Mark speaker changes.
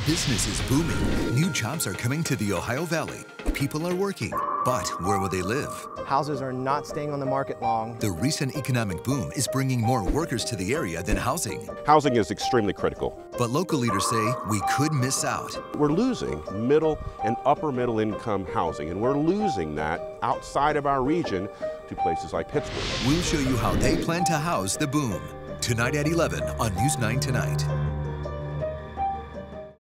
Speaker 1: Business is booming. New jobs are coming to the Ohio Valley. People are working, but where will they live?
Speaker 2: Houses are not staying on the market long.
Speaker 1: The recent economic boom is bringing more workers to the area than housing.
Speaker 3: Housing is extremely critical.
Speaker 1: But local leaders say we could miss out.
Speaker 3: We're losing middle and upper middle income housing, and we're losing that outside of our region to places like Pittsburgh.
Speaker 1: We'll show you how they plan to house the boom. Tonight at 11 on News 9 Tonight.